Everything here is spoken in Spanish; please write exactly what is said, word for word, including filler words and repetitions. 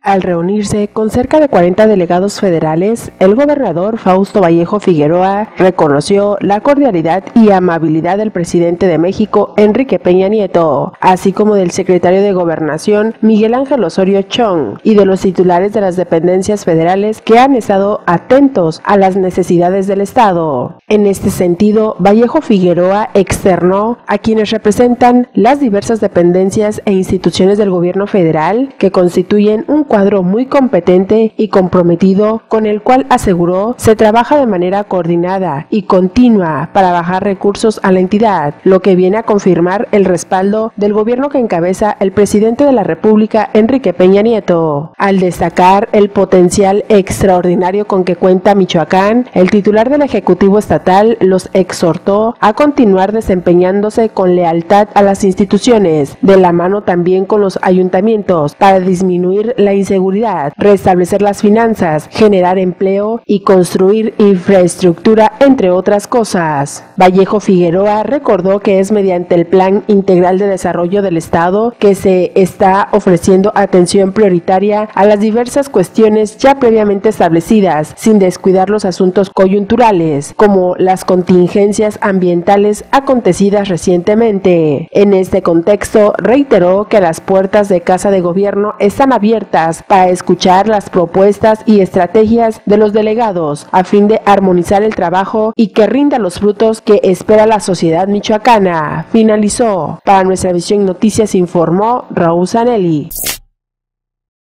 Al reunirse con cerca de cuarenta delegados federales, el gobernador Fausto Vallejo Figueroa reconoció la cordialidad y amabilidad del presidente de México, Enrique Peña Nieto, así como del secretario de Gobernación, Miguel Ángel Osorio Chong, y de los titulares de las dependencias federales que han estado atentos a las necesidades del Estado. En este sentido, Vallejo Figueroa externó a quienes representan las diversas dependencias e instituciones del gobierno federal que constituyen un cuadro muy competente y comprometido, con el cual aseguró se trabaja de manera coordinada y continua para bajar recursos a la entidad, lo que viene a confirmar el respaldo del gobierno que encabeza el presidente de la República, Enrique Peña Nieto. Al destacar el potencial extraordinario con que cuenta Michoacán, el titular del Ejecutivo Estatal los exhortó a continuar desempeñándose con lealtad a las instituciones, de la mano también con los ayuntamientos, para disminuir la inseguridad, restablecer las finanzas, generar empleo y construir infraestructura, entre otras cosas. Vallejo Figueroa recordó que es mediante el Plan Integral de Desarrollo del Estado que se está ofreciendo atención prioritaria a las diversas cuestiones ya previamente establecidas, sin descuidar los asuntos coyunturales, como las contingencias ambientales acontecidas recientemente. En este contexto, reiteró que las puertas de Casa de Gobierno están abiertas para escuchar las propuestas y estrategias de los delegados a fin de armonizar el trabajo y que rinda los frutos que espera la sociedad michoacana. Finalizó. Para Nuestra Visión Noticias informó Raúl Zanelli.